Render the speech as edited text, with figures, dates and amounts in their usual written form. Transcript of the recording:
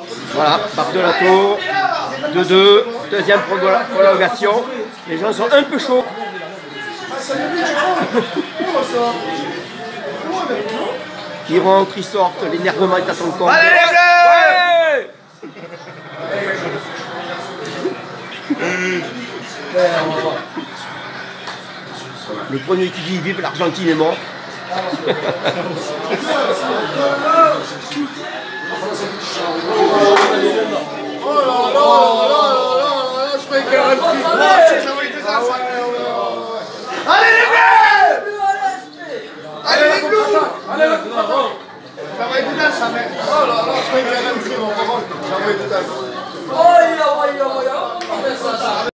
Voilà, Bardelato, 2-2, deuxième prolongation. Les gens sont un peu chauds. Ils rentrent, ils sortent, l'énervement est à son compte. Allez les bleus! Le premier qui dit vive l'Argentine est mort. Oh là là là là, je croyais qu'il y aurait un petit. Allez les bleus! Allez les bleus! Allez le coup! Ça va être dedans ça mec! Oh là là, je croyais qu'il y aurait un petit. Ça va être dedans.